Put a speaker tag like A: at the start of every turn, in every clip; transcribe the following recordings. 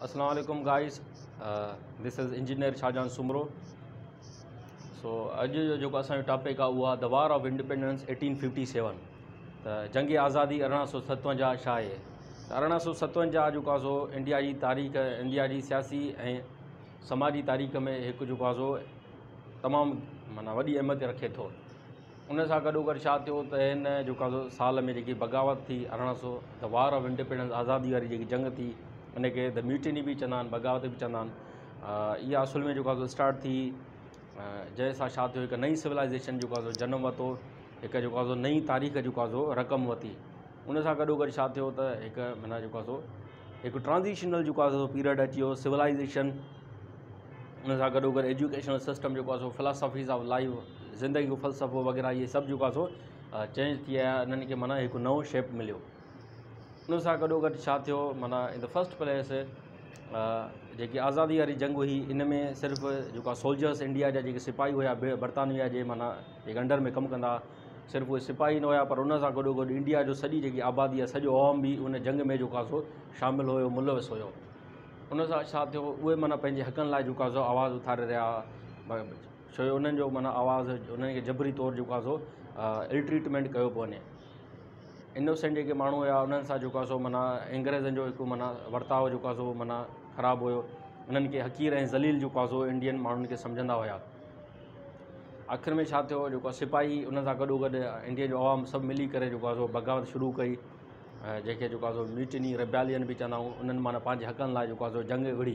A: अस्सलाम वालेकुम guys, this is engineer Shahjahan Soomro. So अॼु जो जेको असांजो टॉपिक आहे उहो आहे द वार ऑफ इंडिपेंडेंस 1857। त जंग आज़ादी 1857 छा आहे। त 1857 जेको आहे सो इंडिया जी तारीख़, इंडिया जी सियासी ऐं समाजी तारीख़ में हिकु जेको आहे सो तमामु माना वॾी अहमियत रखे थो। उन सां गॾोगॾु छा थियो त हिन जेको आहे सो साल में जेकी बग़ावत थी 1800 द वार ऑफ इंडिपेंडेंस, आज़ादी वारी जेकी जंग थी, उनखे द म्यूटिनी बि चवंदा आहिनि, बग़ावत बि चवंदा आहिनि। इहा असुल में जेको आहे सो स्टार्ट थी, जंहिंसां छा थियो, हिकु नई सिविलाइज़ेशन जेको आहे सो जनमु वरितो, हिकु जेको आहे सो नई तारीख़ जेको आहे सो रक़म वरिती। उन सां गॾोगॾु छा थियो त हिकु माना जेको आहे सो हिकु ट्रांज़िशनल जेको आहे सो पीरियड अची वियो, सिविलाइज़ेशन। उन सां गॾोगॾु एजुकेशनल सिस्टम जेको आहे सो फिलासफ़ीज़ ऑफ लाइफ, ज़िंदगी जो फ़लसफ़ो वग़ैरह इहे सभु जेको आहे सो चेंज थी विया। इन्हनि खे माना हिकु नओं शेप मिलियो। उन सां गॾोगॾु छा थियो, माना इन द फस्ट प्लेस जेकी आज़ादी वारी जंग हुई, इन में सिर्फ़ु जेको आहे सोल्जर्स, इंडिया जा जेके सिपाही हुया बरतानिया जे माना जेके अंडर में कमु कंदा, सिर्फ़ु उहे सिपाही न हुया, पर उन सां गॾोगॾु इंडिया जो सॼी जेकी आबादी आहे, सॼो अवाम बि उन जंग में जेको आहे सो शामिलु हुयो, मुलविस हुयो। उन सां छा थियो, उहे माना पंहिंजे हक़नि लाइ जेको आहे सो आवाज़ु उथारे रहिया, छो जो उन्हनि जो माना आवाज़ु उन्हनि खे जबरी तौरु जेको आहे सो इल ट्रीटमेंट कयो पियो वञे। इनोसेंट जेके माण्हू हुया, उन्हनि सां जेको आहे सो माना अंग्रेज़नि जो हिकु माना वर्ताव जेको आहे सो माना ख़राबु हुयो। उन्हनि खे हक़ीर ऐं ज़लील जेको आहे सो इंडियन माण्हुनि खे सम्झंदा हुया। आख़िर में छा थियो, जेको आहे सिपाही उन सां गॾोगॾु इंडिया जो अवाम सभु मिली करे जेको आहे सो बग़ावत शुरू कई, जंहिंखे जेको आहे सो म्यूटिनी रेबेलियन बि चवंदा आहियूं। उन्हनि माना पंहिंजे हक़नि लाइ जेको आहे सो जंग विड़ी।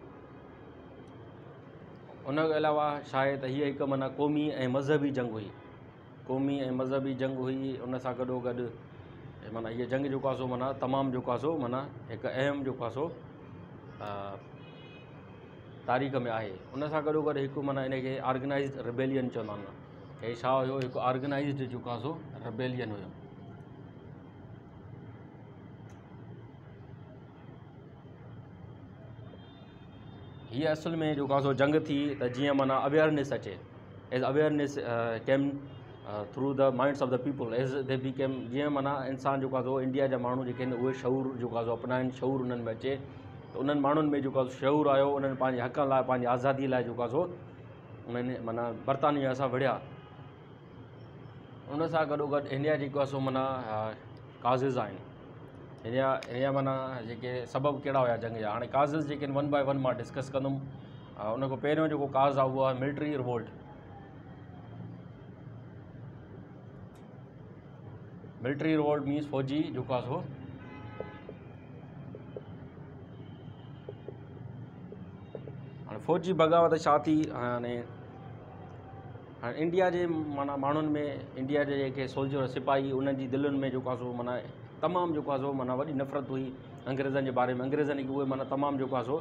A: उन खां अलावा छा आहे त हीअ हिकु माना क़ौमी ऐं मज़हबी जंग हुई, क़ौमी ऐं मज़हबी जंग हुई। उन सां गॾोगॾु माना हीअ जंग जेको आहे सो माना तमामु जेको आहे सो माना हिकु अहम जेको आहे सो तारीख़ में आहे। उन सां गॾोगॾु हिकु माना इनखे ऑर्गेनाइज़्ड रिबेलियन चवंदा आहिनि। हे छा हुयो, हिकु ऑर्गेनाइज़्ड जेको आहे सो रिबेलियन हुयो। हीअ असुल में जेको आहे सो जंग थी त जीअं माना अवेयरनेस अचे, as awareness came through the minds of the people, as they became, जीअं माना इंसान जेको आहे सो इंडिया जा माण्हू जेके आहिनि उहे शऊर जेको आहे सो अपनाइनि, शऊर उन्हनि में अचे, त उन्हनि माण्हुनि में जेको आहे सो शऊर आयो। उन्हनि पंहिंजे हक़ लाइ, पंहिंजी आज़ादी लाइ जेको आहे सो उन्हनि माना बरतानिया सां विढ़िया। उन सां गॾोगॾु इंडिया जेको आहे सो माना काज़िज़ आहिनि, हिन माना जेके सबबु कहिड़ा हुया जंग जा। हाणे काज़िज़ जेके आहिनि वन बाय वन मां डिस्कस कंदुमि। उन खां पहिरियों जेको काज़ आहे उहो आहे military revolt. Military revolt means फ़ौजी जेको आहे सो हाणे फ़ौजी बग़ावत छा थी। हाणे इंडिया जे माना माण्हुनि में, इंडिया जे जेके सोल्जर सिपाही, उन्हनि जी दिलुनि में जेको आहे सो माना तमामु जेको आहे सो माना वॾी नफ़रत हुई अंग्रेज़नि जे बारे में। अंग्रेज़नि खे उहे माना तमामु जेको आहे सो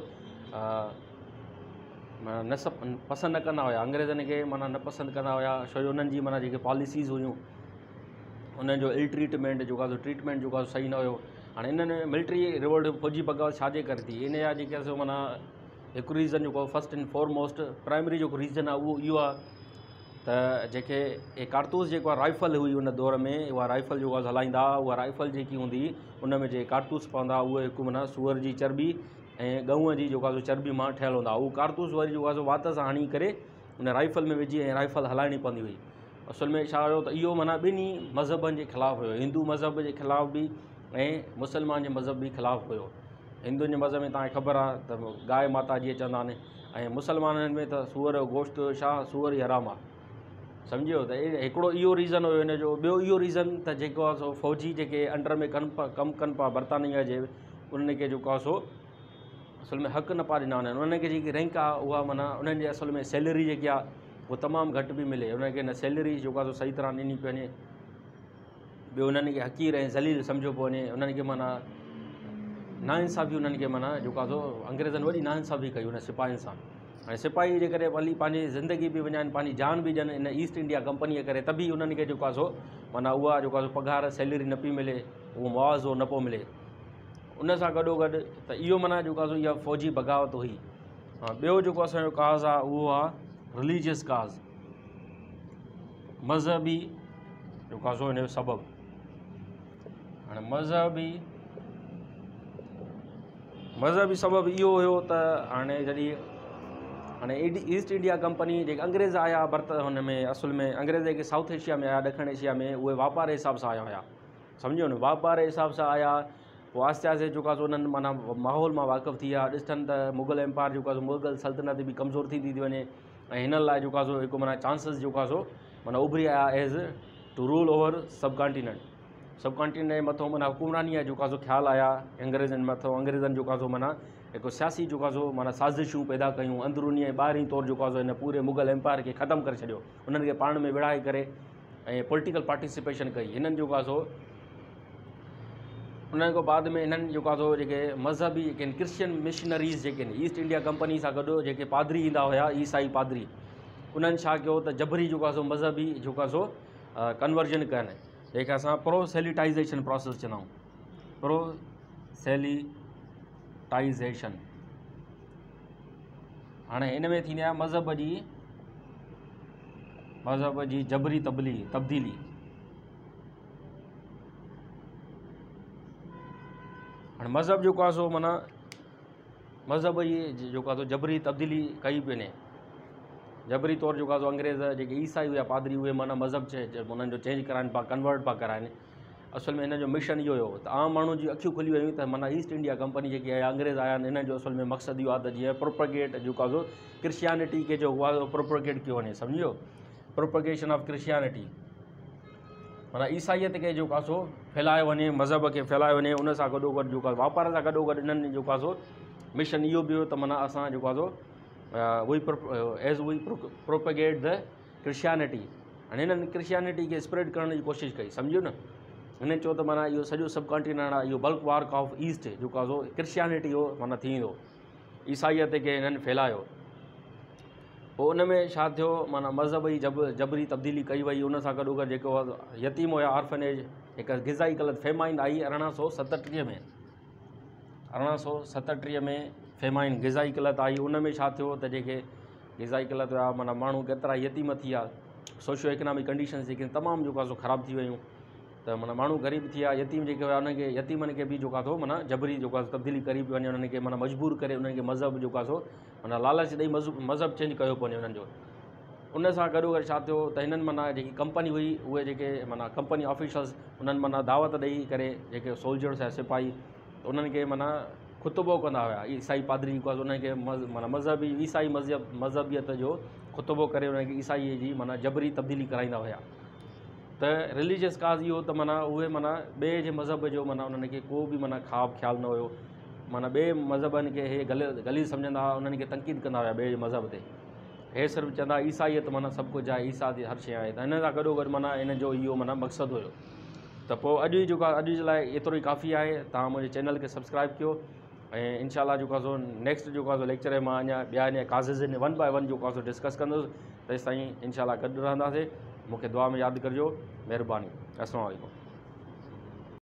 A: न पसंदि न कंदा हुया, अंग्रेज़नि खे माना न पसंदि कंदा हुया, छो जो उन्हनि जी माना जेके पॉलिसीज़ हुयूं, उन्हनि जो इल ट्रीटमेंट जेको आहे सो ट्रीटमेंट जेको आहे सही न हुयो। हाणे इन्हनि मिलिट्री रिवोल्ट, फ़ौजी बग़ावत छाजे करे थी, इन जा जेके आहे सो माना हिकु रीज़न जेको फस्ट एंड फॉरमोस्ट प्राइमरी जेको रीज़न आहे उहो इहो आहे त जेके कारतूस जेको आहे राइफ़ल हुई उन दौर में, उहा राइफ़ल जेको आहे हलाईंदा, उहा राइफ़ल जेकी हूंदी उन में जेके कारतूस पवंदा, उहे हिकु माना सूअर जी चर्बी ऐं गऊं जी जेको आहे सो चर्बी मां ठहियलु हूंदा। उहो कारतूस वरी जेको आहे सो वात सां हणी करे उन राइफ़ल में विझी ऐं राइफ़ल हलाइणी पवंदी हुई। असुल में छा हुयो त इहो माना ॿिन्ही मज़हबनि जे ख़िलाफ़ु हुयो, हिंदू मज़हब जे ख़िलाफ़ु बि ऐं मुस्लमान जे मज़हब बि ख़िलाफ़ु हुयो। हिंदुनि जे मज़हब में तव्हांखे ख़बर आहे त गांइ माता जीअं चवंदा आहिनि, ऐं मुस्लमाननि में त सूअर जो गोश्त छा, सूअर ई हराम आहे, सम्झियो। त हिकिड़ो इहो रीज़न हुयो हिन जो। ॿियो इहो रीज़न त जेको आहे सो फ़ौजी जेके अंडर में कमु कनि पिया बरतानिया जे, उन्हनि खे जेको आहे सो असुल में हक़ न पिया ॾिना वञनि। उन्हनि खे जेकी रैंक आहे उहा माना उन्हनि जे असुल में सैलरी जेकी आहे उहा तमामु घटि बि मिले, उन्हनि खे न सैलरी जेको आहे सो सही तरह ॾिनी पई वञे। ॿियो उन्हनि खे हक़ीर ऐं ज़लील सम्झो पियो वञे। उन्हनि खे माना नाइंसाफ़ी, उन्हनि खे माना जेको आहे सो अंग्रेज़नि वॾी नाइंसाफ़ी कई उन सिपाहियुनि सां। हाणे सिपाही जे करे भली पंहिंजी ज़िंदगी बि विञाइनि, पंहिंजी जान बि ॾियनि इन ईस्ट इंडिया कंपनीअ करे, त बि उन्हनि खे जेको आहे सो माना उहा जेको आहे सो पघार सैलरी न पई मिले, उहो मुआवज़ो न पियो मिले। उन सां गॾोगॾु त इहो माना जेको आहे सो इहा फ़ौजी बग़ावत हुई। ॿियो जेको असांजो काज़ आहे उहो आहे रिलीजियस काज़, मज़हबी जेको आहे सो हिन जो सबबु। हाणे मज़हबी मज़हबी सबबु इहो हुयो त हाणे जॾहिं हाणे ईस्ट इंडिया कंपनी जेके अंग्रेज़ आया बर्त हुन में असुल में अंग्रेज़ जेके साउथ एशिया में आया ॾखिण एशिया में उहे वापार जे हिसाब सां आया हुया, सम्झो न, वापार जे हिसाब सां आया। पोइ आहिस्ते आहिस्ते जेको आहे उन्हनि माना माहौल मां वाक़ुफ़ु थी विया, ॾिसनि त मुग़ल एम्पायर जेको आहे मुग़ल सल्तनत बि कमज़ोर थींदी थी वञे, ऐं हिन लाइ जेको आहे हिकु माना चांसिस जेको आहे माना उभरी आया as to rule over subcontinent जे मथां माना हुकुमरानीअ जेको आहे ख़्यालु आया अंग्रेज़नि मथां। अंग्रेज़नि जेको आहे माना हिकु सियासी जेको आहे माना साज़िशूं पैदा कयूं, अंदरूनी ऐं ॿाहिरीं तौरु जेको आहे हिन पूरे मुग़ल एम्पायर खे ख़तमु करे छॾियो, उन्हनि खे पाण में विड़हाए करे ऐं पॉलिटिकल पार्टिसिपेशन कई हिननि जेको आहे उन्हनि खां बाद में हिननि जेको आहे जेके मज़हबी जेके आहिनि क्रिश्चियन मिशनरीज़ जेके आहिनि ईस्ट इंडिया कंपनी सां गॾु जेके पादरी ईंदा हुया, ईसाई पादरी, उन्हनि छा कयो त जबरी जेको आहे मज़हबी जेको आहे कन्वर्जन कनि, जंहिंखे असां प्रोसेलिटाइज़ेशन प्रोसेस चवंदा आहियूं, प्रोसेलिटाइज़ेशन। हाणे हिन में थींदी आहे मज़हब जी जबरी तब्दीली। हाणे मज़हब जेको आहे माना मज़हब जी जेको आहे जबरी तब्दीली कई वञे, जबरी तौरु जेको आहे अंग्रेज़ जेके ईसाई हुया पादरी उहे माना मज़हब उन्हनि जो चेंज कराइनि पिया, कन्वर्ट पिया कराइनि। असल में हिन जो मिशन इहो हुयो त आम माण्हू जी अखियूं खुली वियूं त माना ईस्ट इंडिया कंपनी जेकी आहे अंग्रेज़ आया आहिनि, हिन जो असल में मक़सदु इहो आहे त जीअं प्रोपगेट जेको आहे क्रिश्चियनिटी खे जो उहा प्रोपगेट कयो वञे, सम्झो, प्रोपगेशन ऑफ क्रिश्चियनिटी माना ईसाइयत खे जेको आहे फैलायो वञे, मज़हब खे फैलायो वञे। उन सां गॾोगॾु जेको आहे वापार सां गॾोगॾु इन्हनि जेको आहे मिशन इहो बि हुयो त माना असां जेको आहे वी प्रोपगेट द क्रिश्चियनिटी। हाणे हिननि क्रिश्चियनिटी खे स्प्रेड करण जी कोशिशि कई, सम्झो न। हिननि चयो त माना इहो सॼो सब कॉन्टिनेंट आहे, इहो बल्क वार्क ऑफ ईस्ट जेको आहे क्रिश्चियनिटी हो माना थींदो, ईसाइयत खे हिननि फैलायो। पोइ उन में छा थियो माना मज़हब जी जबरी तब्दीली कई वई। उन सां गॾोगॾु जेको यतीम हुया, ऑर्फनेज, हिकु ग़िज़ाई क़लत फेमाइन आई 1837 में, 1837 में फेमाइन ग़िज़ाई क़लत आई। उन में छा थियो त जेके ग़िज़ाई क़लत हुया माना माण्हू केतिरा यतीम थी विया, सोशियो इकनॉमिक कंडीशन्स जेके तमामु जेको आहे ख़राबु थी वियूं, त माना माण्हू ग़रीब थी विया। यतीम जेके हुया उनखे यतीमनि खे बि जेको आहे माना जबरी जेको आहे तब्दीली करी पई वञे, उन्हनि खे माना मजबूर करे उन्हनि खे मज़हब जेको आहे माना लालच ॾेई मज़हब चेंज कयो पवंदो उन्हनि जो। उन सां गॾोगॾु छा थियो त हिननि माना जेकी कंपनी हुई उहे जेके माना कंपनी ऑफिशल्स उन्हनि माना दावत ॾेई करे जेके सोल्जर्स ऐं सिपाही उन्हनि खे माना ख़ुतबो कंदा हुया, ईसाई पादरी जेको आहे उन्हनि खे माना मज़हबी ईसाई मज़हबियत जो ख़ुतबो करे उन्हनि खे ईसाईअ जी माना जबरी तब्दीली कराईंदा हुया। त रिलीजियस काज़ इहो त माना उहे माना ॿिए जे मज़हब जो माना उन्हनि खे को बि माना ख़्यालु न हुयो, माना ॿिए मज़हबनि खे हे गलीज़ सम्झंदा हुआ, उन्हनि खे तनक़ीद कंदा हुया ॿिए मज़हब ते। हे सिर्फ़ु चवंदा ईसाईयत माना सभु कुझु आहे, ईसा जी हर शइ आहे। त हिन सां गॾोगॾु माना हिन जो इहो माना मक़सदु हुयो। त पोइ अॼु जेको आहे अॼु जे लाइ एतिरो ई काफ़ी आहे। तव्हां मुंहिंजे चैनल खे सब्सक्राइब कयो ऐं इनशाला जेको आहे नेक्स्ट जेको आहे लेक्चर में मां अञा ॿिया अञा काज़िज़ आहिनि 1 by 1 जेको आहे डिस्कस कंदुसि। तेसिताईं इनशाला गॾु रहंदासीं। मूंखे दुआ में यादि करिजो। महिरबानी। अस्सलामु अलैकुम।